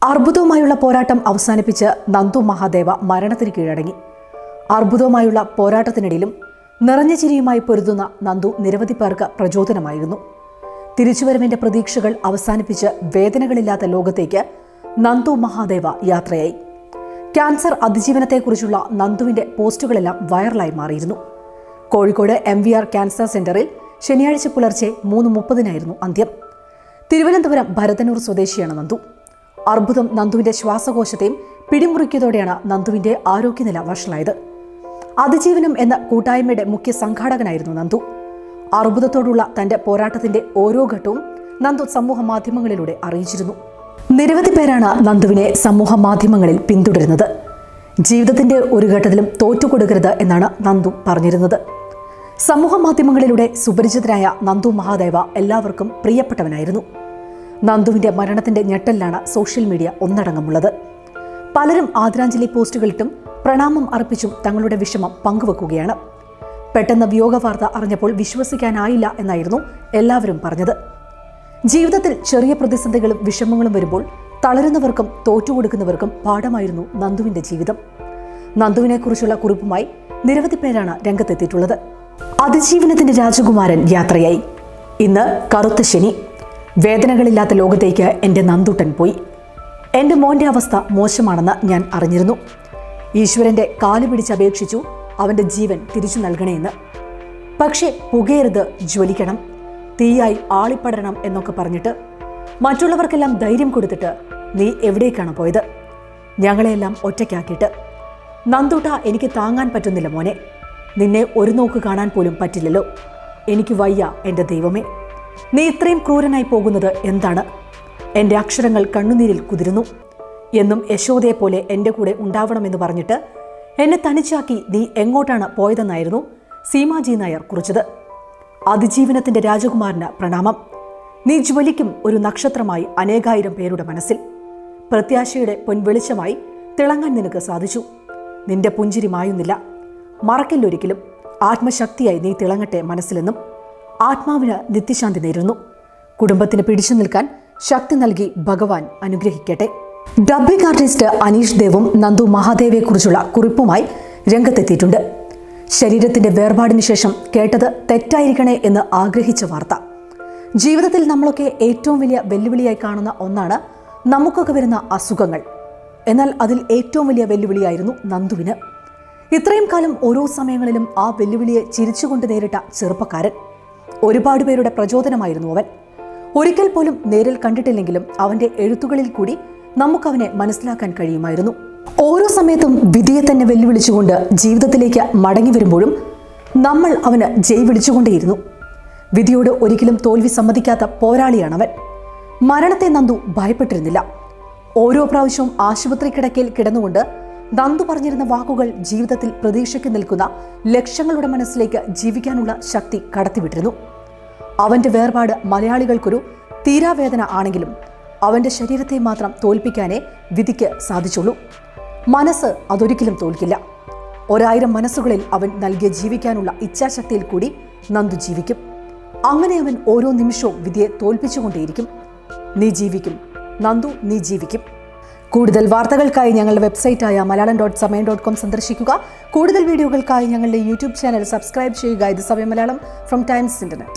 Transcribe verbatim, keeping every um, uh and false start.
അർബുദവുമായുള്ള പോരാട്ടം അവസാനിപ്പിച്ച് നന്ദു മഹാദേവ മരണത്തിന് കീഴടങ്ങി. അർബുദവുമായുള്ള പോരാട്ടത്തിനിടയിലും നിറഞ്ഞ ചിരിയുമായി പൊരുതുന്ന നന്ദു നിരവധി പേർക്ക് പ്രചോദനമായിരുന്നു. തിരിച്ചുവരവിന്റെ പ്രതീക്ഷകൾ അവസാനിപ്പിച്ച് വേദനകളില്ലാത്ത ലോകത്തേക്ക് നന്ദു മഹാദേവ യാത്രയായി. ക്യാൻസർ അതിജീവനത്തെക്കുറിച്ചുള്ള നന്ദുവിന്റെ പോസ്റ്റുകളെല്ലാം വൈറലായി മാറിയിരുന്നു. Kozhikode M V R cancer സെന്ററിൽ ശനിയാഴ്ച പുലർച്ചെ മൂന്ന് മുപ്പതിനായിരുന്നു അന്ത്യം. തിരുവനന്തപുരം ഭരതനൂർ സ്വദേശിയാണ് നന്ദു. അർബുദം നന്ദുവിന്റെ ശ്വാസകോശത്തെയും പിടിമുറുക്കിയതോടെയാണ് നന്ദുവിന്റെ ആരോഗ്യനില വഷളായത്. അതിജീവനം എന്ന കൂട്ടായ്മയുടെ മുഖ്യ സംഘാടകനായിരുന്നു നന്ദു. അർബുദത്തോടുള്ള തന്റെ പോരാട്ടത്തിന്റെ ഓരോ ഘട്ടവും നന്ദു സമൂഹ മാധ്യമങ്ങളിലൂടെ അറിയിച്ചിരുന്നു. നിരവധി പേരാണ് നന്ദുവിനെ സമൂഹ മാധ്യമങ്ങളിൽ പിന്തുടരുന്നത്. ജീവിതത്തിന്റെ ഒരു ഘട്ടത്തിലും തോറ്റുകൊടുക്കരുത് എന്നാണ് നന്ദു പറഞ്ഞിരുന്നത്. സമൂഹ മാധ്യമങ്ങളിലൂടെ സുപരിചിതനായ നന്ദു മഹാദേവ എല്ലാവർക്കും പ്രിയപ്പെട്ടവനായിരുന്നു. നന്ദുവിന്റെ മരണത്തിന്റെ ഞെട്ടലിലാണ് സോഷ്യൽ മീഡിയ ഒന്നടങ്കമുള്ളത്. പലരും ആദരാഞ്ജലി പോസ്റ്റുകളിട്ടും പ്രണാമം അർപ്പിച്ചും തങ്ങളുടെ വിഷമം പങ്കുവെക്കുകയാണ്. പെട്ടെന്ന് വിയോഗ വാർത്ത അറിഞ്ഞപ്പോൾ വിശ്വസിക്കാനായില്ല എന്നായിരുന്നു എല്ലാവരും പറഞ്ഞത്. ജീവിതത്തിൽ ചെറിയ പ്രതിസന്ധികളും വിഷമങ്ങളും വരുമ്പോൾ തളരുന്നവർക്കും തോറ്റുകൊടുക്കുന്നവർക്കും പാഠമായിരുന്നു നന്ദുവിന്റെ ജീവിതം. നന്ദുവിനെക്കുറിച്ചുള്ള കുറിപ്പുമായി നിരവധി പേരാണ് രംഗത്തെത്തിയിട്ടുള്ളത്. അതിജീവനത്തിന്റെ രാജകുമാരൻ യാത്രയായി. ഇന്ന് കറുത്ത ശനി. വേദനകളില്ലാത്ത ലോകത്തേക്ക് എൻ്റെ നന്ദുട്ടൻ പോയി. എൻ്റെ മോൻ്റെ അവസ്ഥ മോശമാണെന്ന് ഞാൻ അറിഞ്ഞിരുന്നു. ഈശ്വരൻ്റെ കാല് പിടിച്ചപേക്ഷിച്ചു അവൻ്റെ ജീവൻ തിരിച്ചു നൽകണേന്ന്. പക്ഷേ പുകയരുത്, ജ്വലിക്കണം, തീയായി ആളിപ്പടരണം എന്നൊക്കെ പറഞ്ഞിട്ട് മറ്റുള്ളവർക്കെല്ലാം ധൈര്യം കൊടുത്തിട്ട് നീ എവിടേക്കാണ് പോയത്? ഞങ്ങളെയെല്ലാം ഒറ്റയ്ക്കാക്കിയിട്ട്. നന്ദുട്ട, എനിക്ക് താങ്ങാൻ പറ്റുന്നില്ല മോനെ. നിന്നെ ഒരു നോക്ക് കാണാൻ പോലും പറ്റില്ലല്ലോ. എനിക്ക് വയ്യ എൻ്റെ ദൈവമേ. നീ ഇത്രയും ക്രൂരനായി പോകുന്നത് എന്താണ്? എൻ്റെ അക്ഷരങ്ങൾ കണ്ണുനീരിൽ കുതിരുന്നു. എന്നും യശോദയെ പോലെ എൻ്റെ കൂടെ ഉണ്ടാവണമെന്ന് പറഞ്ഞിട്ട് എന്നെ തനിച്ചാക്കി നീ എങ്ങോട്ടാണ് പോയതെന്നായിരുന്നു സീമാജി നായർ കുറിച്ചത്. അതിജീവനത്തിൻ്റെ രാജകുമാരന് പ്രണാമം. നീ ജ്വലിക്കും ഒരു നക്ഷത്രമായി അനേകായിരം പേരുടെ മനസ്സിൽ. പ്രത്യാശയുടെ പൊൻവെളിച്ചമായി തിളങ്ങാൻ നിനക്ക് സാധിച്ചു. നിന്റെ പുഞ്ചിരി മായുന്നില്ല. മറക്കില്ലൊരിക്കലും. ആത്മശക്തിയായി നീ തിളങ്ങട്ടെ മനസ്സിലെന്നും. ആത്മാവിന് നിത്യശാന്തി നേരുന്നു. കുടുംബത്തിന് പിടിച്ചു നിൽക്കാൻ ശക്തി നൽകി ഭഗവാൻ അനുഗ്രഹിക്കട്ടെ. ഡബ്ബിംഗ് ആർട്ടിസ്റ്റ് അനീഷ് ദേവും നന്ദു മഹാദേവയെക്കുറിച്ചുള്ള കുറിപ്പുമായി രംഗത്തെത്തിയിട്ടുണ്ട്. ശരീരത്തിന്റെ വേർപാടിന് ശേഷം കേട്ടത് തെറ്റായിരിക്കണേ എന്ന് ആഗ്രഹിച്ച വാർത്ത. ജീവിതത്തിൽ നമ്മളൊക്കെ ഏറ്റവും വലിയ വെല്ലുവിളിയായി കാണുന്ന ഒന്നാണ് നമുക്കൊക്കെ വരുന്ന അസുഖങ്ങൾ. എന്നാൽ അതിൽ ഏറ്റവും വലിയ വെല്ലുവിളിയായിരുന്നു നന്ദുവിന്. ഇത്രയും കാലം ഓരോ സമയങ്ങളിലും ആ വെല്ലുവിളിയെ ചിരിച്ചുകൊണ്ട് നേരിട്ട ചെറുപ്പക്കാരൻ. ഒരുപാട് പേരുടെ പ്രചോദനമായിരുന്നു അവൻ. ഒരിക്കൽ പോലും നേരിൽ കണ്ടിട്ടില്ലെങ്കിലും അവന്റെ എഴുത്തുകളിൽ കൂടി നമുക്കവനെ മനസ്സിലാക്കാൻ കഴിയുമായിരുന്നു. ഓരോ സമയത്തും വിധിയെ തന്നെ വെല്ലുവിളിച്ചുകൊണ്ട് ജീവിതത്തിലേക്ക് മടങ്ങി വരുമ്പോഴും നമ്മൾ അവന് ജയ് വിളിച്ചുകൊണ്ടേയിരുന്നു. വിധിയോട് ഒരിക്കലും തോൽവി സമ്മതിക്കാത്ത പോരാളിയാണവൻ. മരണത്തെ നന്ദു ഭയപ്പെട്ടിരുന്നില്ല. ഓരോ പ്രാവശ്യവും ആശുപത്രി കിടക്കയിൽ കിടന്നുകൊണ്ട് നന്ദു പറഞ്ഞിരുന്ന വാക്കുകൾ ജീവിതത്തിൽ പ്രതീക്ഷയ്ക്ക് നിൽക്കുന്ന ലക്ഷങ്ങളുടെ മനസ്സിലേക്ക് ജീവിക്കാനുള്ള ശക്തി കടത്തിവിട്ടിരുന്നു. അവന്റെ വേർപാട് മലയാളികൾക്കൊരു തീരാവേദന ആണെങ്കിലും അവന്റെ ശരീരത്തെ മാത്രം തോൽപ്പിക്കാനേ വിധിക്ക് സാധിച്ചുള്ളൂ. മനസ്സ് അതൊരിക്കലും തോൽക്കില്ല. ഒരായിരം മനസ്സുകളിൽ അവൻ നൽകിയ ജീവിക്കാനുള്ള ഇച്ഛാശക്തിയിൽ കൂടി നന്ദു ജീവിക്കും. അങ്ങനെ അവൻ ഓരോ നിമിഷവും വിധിയെ തോൽപ്പിച്ചുകൊണ്ടേയിരിക്കും. നീ ജീവിക്കും നന്ദു, നീ ജീവിക്കും. കൂടുതൽ വാർത്തകൾക്കായി ഞങ്ങളുടെ വെബ്സൈറ്റായ Malayalam dot Samayam dot com സന്ദർശിക്കുക. കൂടുതൽ വീഡിയോകൾക്കായി ഞങ്ങളുടെ യൂട്യൂബ് ചാനൽ സബ്സ്ക്രൈബ് ചെയ്യുക. ഇത് സമയം മലയാളം ഫ്രം ടൈംസ് ഇന്റർനെറ്റ്.